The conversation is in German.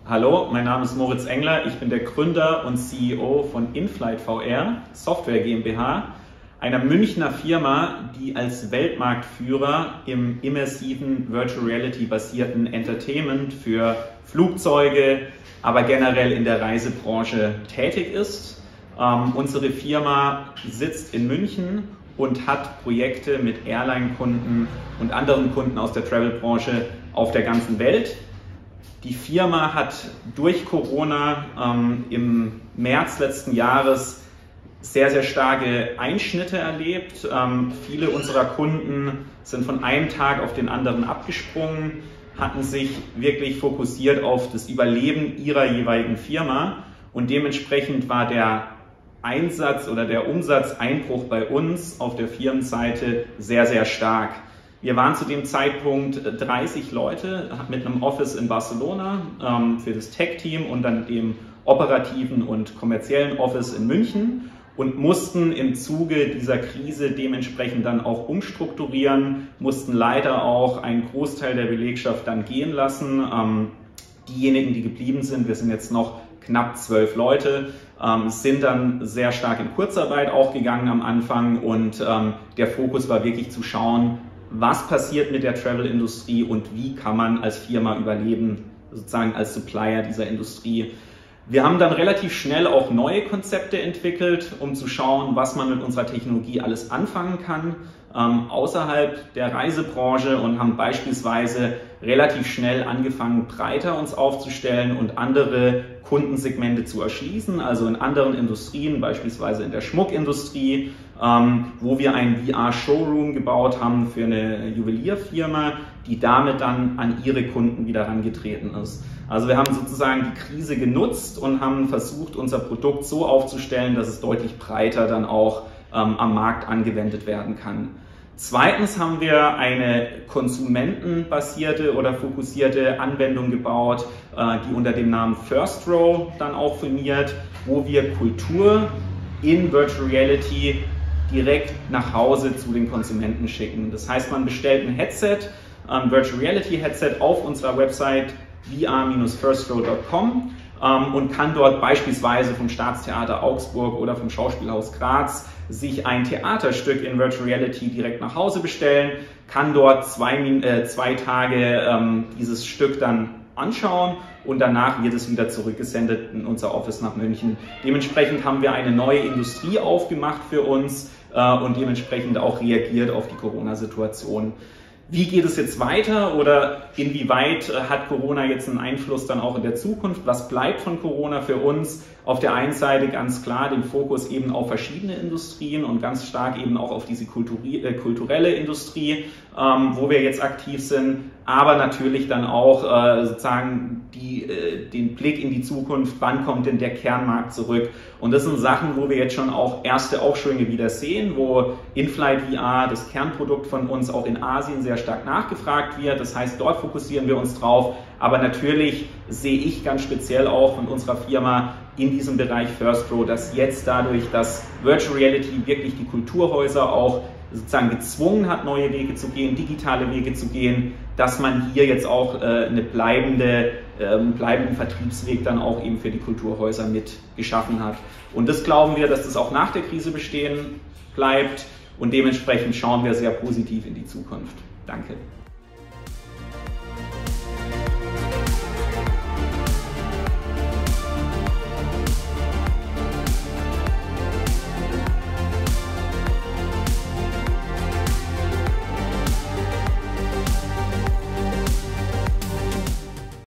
Hallo, mein Name ist Moritz Engler, ich bin der Gründer und CEO von Inflight VR Software GmbH, einer Münchner Firma, die als Weltmarktführer im immersiven Virtual Reality basierten Entertainment für Flugzeuge, aber generell in der Reisebranche tätig ist. Unsere Firma sitzt in München und hat Projekte mit Airline-Kunden und anderen Kunden aus der Travel-Branche auf der ganzen Welt. Die Firma hat durch Corona im März letzten Jahres sehr, sehr starke Einschnitte erlebt. Viele unserer Kunden sind von einem Tag auf den anderen abgesprungen, hatten sich wirklich fokussiert auf das Überleben ihrer jeweiligen Firma und dementsprechend war der Einsatz oder der Umsatzeinbruch bei uns auf der Firmenseite sehr, sehr stark. Wir waren zu dem Zeitpunkt 30 Leute mit einem Office in Barcelona für das Tech-Team und dann dem operativen und kommerziellen Office in München und mussten im Zuge dieser Krise dementsprechend dann auch umstrukturieren, mussten leider auch einen Großteil der Belegschaft dann gehen lassen. Diejenigen, die geblieben sind, wir sind jetzt noch knapp 12 Leute, sind dann sehr stark in Kurzarbeit auch gegangen am Anfang und der Fokus war wirklich zu schauen, was passiert mit der Travel-Industrie und wie kann man als Firma überleben, sozusagen als Supplier dieser Industrie. Wir haben dann relativ schnell auch neue Konzepte entwickelt, um zu schauen, was man mit unserer Technologie alles anfangen kann außerhalb der Reisebranche und haben beispielsweise relativ schnell angefangen, breiter uns aufzustellen und andere Kundensegmente zu erschließen, also in anderen Industrien, beispielsweise in der Schmuckindustrie, wo wir einen VR-Showroom gebaut haben für eine Juwelierfirma, die damit dann an ihre Kunden wieder herangetreten ist. Also wir haben sozusagen die Krise genutzt und haben versucht, unser Produkt so aufzustellen, dass es deutlich breiter dann auch am Markt angewendet werden kann. Zweitens haben wir eine konsumentenbasierte oder fokussierte Anwendung gebaut, die unter dem Namen First Row dann auch firmiert, wo wir Kultur in Virtual Reality direkt nach Hause zu den Konsumenten schicken. Das heißt, man bestellt ein Headset, ein Virtual Reality Headset auf unserer Website vr-firstrow.com und kann dort beispielsweise vom Staatstheater Augsburg oder vom Schauspielhaus Graz sich ein Theaterstück in Virtual Reality direkt nach Hause bestellen, kann dort zwei Tage dieses Stück dann anschauen und danach wird es wieder zurückgesendet in unser Office nach München. Dementsprechend haben wir eine neue Industrie aufgemacht für uns und dementsprechend auch reagiert auf die Corona-Situation. Wie geht es jetzt weiter oder inwieweit hat Corona jetzt einen Einfluss dann auch in der Zukunft? Was bleibt von Corona für uns? Auf der einen Seite ganz klar den Fokus eben auf verschiedene Industrien und ganz stark eben auch auf diese kulturelle Industrie, wo wir jetzt aktiv sind, aber natürlich dann auch sozusagen den Blick in die Zukunft, wann kommt denn der Kernmarkt zurück? Und das sind Sachen, wo wir jetzt schon auch erste Aufschwünge wieder sehen, wo Inflight VR, das Kernprodukt von uns, auch in Asien sehr stark nachgefragt wird. Das heißt, dort fokussieren wir uns drauf. Aber natürlich sehe ich ganz speziell auch von unserer Firma in diesem Bereich First Row, dass jetzt dadurch, dass Virtual Reality wirklich die Kulturhäuser auch sozusagen gezwungen hat, neue Wege zu gehen, digitale Wege zu gehen, dass man hier jetzt auch einen bleibenden Vertriebsweg dann auch eben für die Kulturhäuser mit geschaffen hat. Und das glauben wir, dass das auch nach der Krise bestehen bleibt und dementsprechend schauen wir sehr positiv in die Zukunft. Danke.